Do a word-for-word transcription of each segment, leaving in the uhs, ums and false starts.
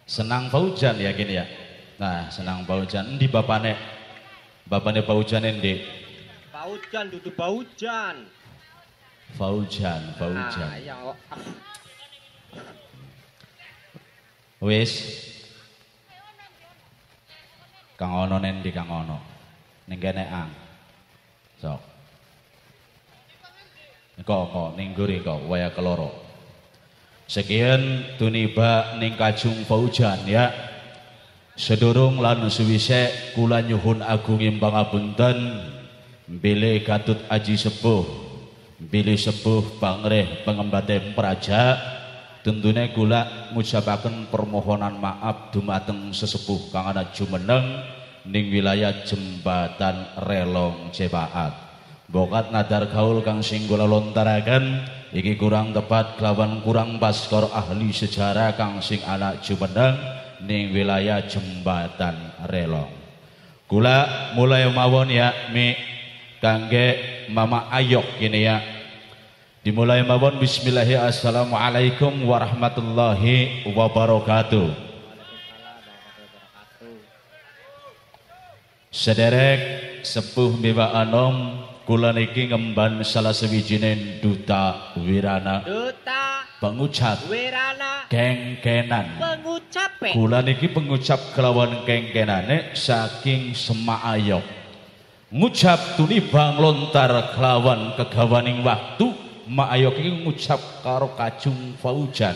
Senang Paujan ya gini ya. Nah, senang Paujan di bapane. Bapane Paujan endi? Paujan dudu Paujan. Paujan, Paujan. Ah, ya. Wis. Kang ono nendi Kang ono. Ning kene ang. Sok. Kok kok ning guri kok waya keloro. Sekian tuniba ning Kajung Paujan ya. Sedurung lan suwise kula nyuhun agung pangapunten bilih Gatut Aji Sepuh, bilih Sepuh Pangreh Pengembate Praja. Tentunya kula ngucapaken permohonan maaf dumateng sesepuh kang ana jumeneng ning wilayah Jembatan Relong Cepaat. Bokat nadar gaul kang sing kula lontaraken iki kurang tepat kelawan kurang pas karo ahli sejarah kang sing ana jumeneng ning wilayah Jembatan Relong. Kula mulai mawon ya mi kangge Mama Ayok kene ya. Dimulai mawon bismillahirrahmanirrahim. Assalamualaikum warahmatullahi wabarakatuh. Sederek sepuh Mbah Anom kula niki ngemban salah sewijine duta wirana. Duta pengucap wirana kengkenan. pengucap Kula niki pengucap kelawan kengkenane saking Semak Ayok. Ngucap tunibang lontar kelawan kegawaning waktu. Mak Ayok iki ngucap karo Kajung Paujan.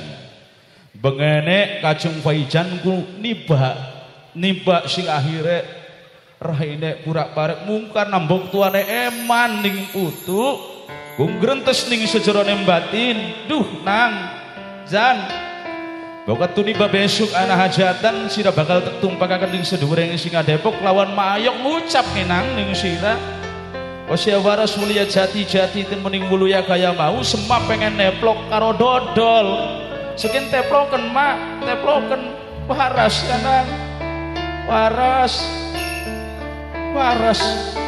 Bengene Kajung Paujan ku nibak nibak sing akhire raine purak-parek mungkar nambok tuane eman ning putu. Ku ngrentes ning sejerone batin. Duh nang Zan. Bokat tuniba besok ana hajatan sira bakal tumpakaken ning sedhuwuring sing Depok lawan Mak Ayok ngucap nang ning sira. Wasya waras mulia jati-jati ten mening mulia kaya mau Semak pengen neplok karo dodol. Sekin teploken mak, teploken waras kanang. Waras. Waras.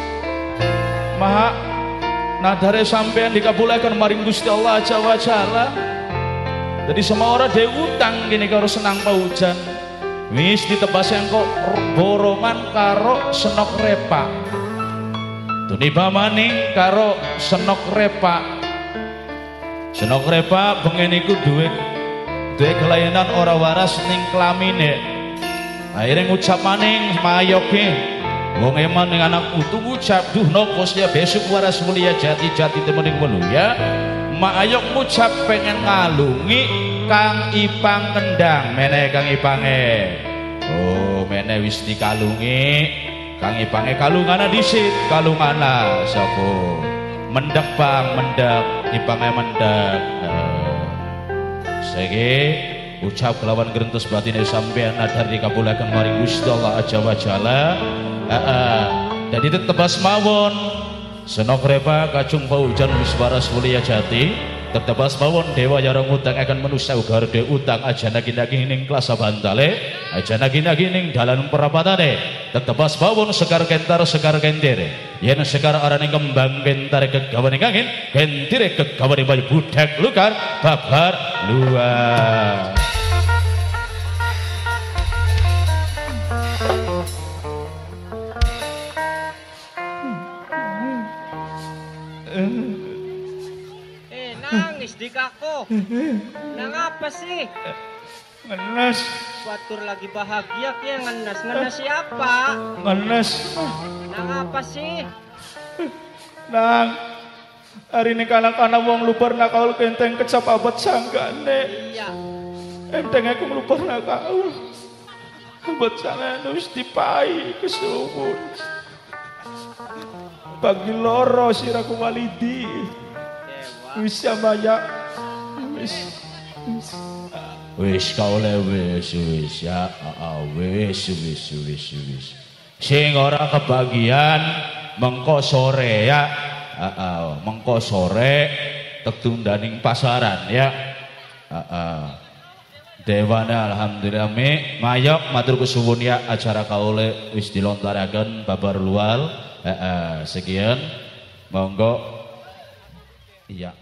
Mak nadare sampean dikabulaken maring Gusti Allah Jawa Jalla. Jadi semua orang de utang gini karo Senang Paujan. Wis ditebas engko borongan karo Senok Repa. Tuniba maning karo Senok Repa. Senok Repa bengen iku duwe duwe kelainan ora waras ning klamine. Akhire ngucap maning mayoke. Wong eman ning anak utu ngucap duh nopo ya besok waras mulia jati-jati temening mulia. Mak Ayok ngucap pengen ngalungi Kang Ipang Kendang. Meneh Kang Ipange. Oh, meneh wis dikalungi. Kang Ipange kalungana disit, kalungana sapa? Mendek Bang, mendek, Ipange mendek. Uh, Sege ucap kelawan grentos batine sampean nadar dikabulaken maring Gusti Allah Jawa Jalla. Heeh. Dadi tetebas mawon. Senok Repa Kajung Paujan wis waras mulia jati. Tetebas mawon dewa yarang utang akan manusia ugar de utang aja nagi-nagi ning kelas bantale aja nagi-nagi ning dalan perapatane. Tetebas mawon sekar kentar sekar kendere yen sekar arane kembang kentare kegawane angin kentire kegawane bayi budak lukar babar luar. nangis di kaku. Nang apa sih? Ngenes. Watur lagi bahagia kia ngenes. Ngenes siapa? Ngenes. Nang apa sih? Nang hari ini kanak-kanak wong lubar nakaul kenteng kecap abad sanggane. Iya. Enteng aku lubar nakaul. Abad sanggane wis dipai kesubun. Bagi loro siraku walidi. Wis samaya wis wis kaole wis wis ya wis wis wis wis sing ora kebagian mengko sore ya heeh mengko sore tetundaning pasaran ya heeh dewana alhamdulillah mi mayok matur kesuwun ya acara kaole wis dilontaraken babar luar heeh sekian monggo iya.